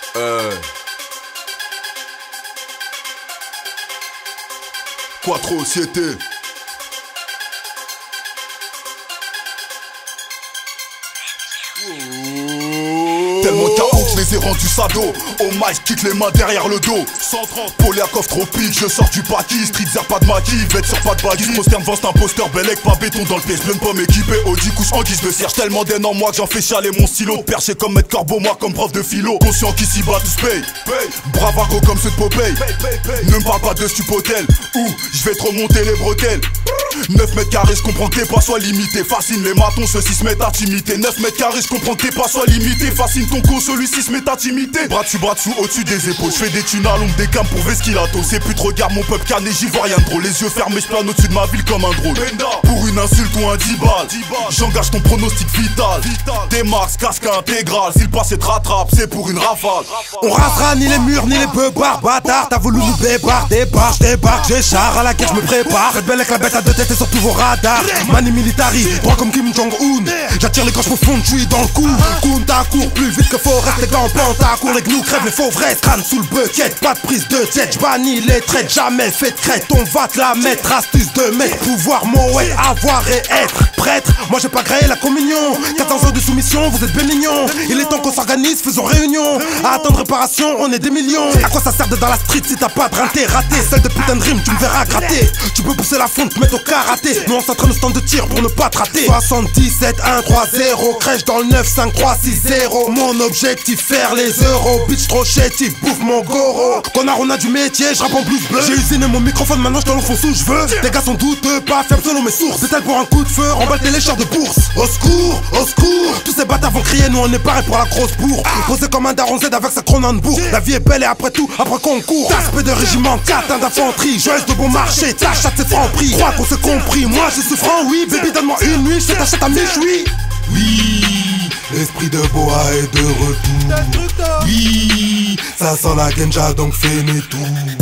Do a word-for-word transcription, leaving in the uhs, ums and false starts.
Euh... Quattro Siete. Tellement chaos que je les ai rendus sados. Au mic, kick les mains derrière le dos. cent trente, Poliakov tropique, je sors du paquis. Streetzer pas de maquis, vête sur pas de baguille. Posterne vent, c'est un poster, Bellec, pas béton dans le piège. Plein de pommes équipées, Audi couche en guise de cierge. Tellement d'aine en moi que j'en fais chaler mon stylo. Perché comme maître corbeau, moi comme prof de philo. Conscient qu'ici bas tous paye. Bravago comme ceux de Popeye. Ne me parle pas de stupotel. Ou je vais te remonter les bretelles. neuf mètres carrés, je comprends que tes pas soient limités. Fascine les matons, ceux-ci se mettent à t'imiter. neuf mètres carrés, je comprends que tes pas soient limités. Fascine ton co, celui-ci se met à t'imiter. Bras dessus, bras dessous, au-dessus des épaules. Je fais des thunes à l'ombre des cams pour Vesquilato. C'est plus de regard mon peuple cané, j'y vois rien de drôle. Les yeux fermés, je plane au-dessus de ma ville comme un drôle. Pour une insulte ou un dix balles, j'engage ton pronostic vital. Des marques, casque intégral. Si le passé te rattrape, c'est pour une rafale. On rasera ni les murs, ni les beubards, bâtard. T'as voulu nous débarquer, débarque, débarque, j'ai char à laquelle je me prépare. Faites belle avec la bête à deux têtes et sur tous vos radars. Mani militari, droit comme Kim Jong-un. J'attire les granges profondes, j'suis dans le coup. Kunta court plus vite que Forest, les gars en planta. Cours les gnous, crèvent les faux vrais. Crâne sous le bucket, pas de prise de jet. J'bannis les traites, jamais fait de crête. On va te la mettre, astuce de mec. Pouvoir, moé, avoir et être prêtre. Moi j'ai pas créé la communion. quatorze ans de soumission, vous êtes bénignons. Il est temps qu'on s'organise, faisons réunion. À attendre réparation, on est des millions. À quoi ça sert d'être dans la street si t'as pas de rein, t'es raté. Celle de putain de rime, tu me verras gratter. Tu peux pousser la fonte, te mettre au karaté. Nous on s'entraîne au stand de tir pour ne pas te rater. Soixante-dix-sept, un, trois, zéro. Crèche dans le neuf, cinq, trois, six, zéro. Mon objectif, faire les euros. Bitch trop chétif, bouffe mon goro. Connard, on a du métier, je rappe en blues bleu. J'ai usiné mon microphone, maintenant je te l'enfonce où je veux. Tes gars sont douteux, pas faibles selon mes sources. C'est elle pour un coup de feu, remballe tes lécheurs de bourse. Au secours, au secours. Tous ces bâtards vont crier, nous on est parés pour la grosse bourre. Posé comme un daron Z avec sa Cronenbourg. La vie est belle et après tout, après concours. Aspect de régiment, quatre d'infanterie. Joyeuse de bon marché, t'achètes ses francs prix. Crois qu'on s'est compris, moi je suis franc, oui. Baby donne-moi une nuit, je t'achète à miche, oui. Oui, l'esprit de Boa est de retour. Oui, ça sent la Genja donc fais mes tours.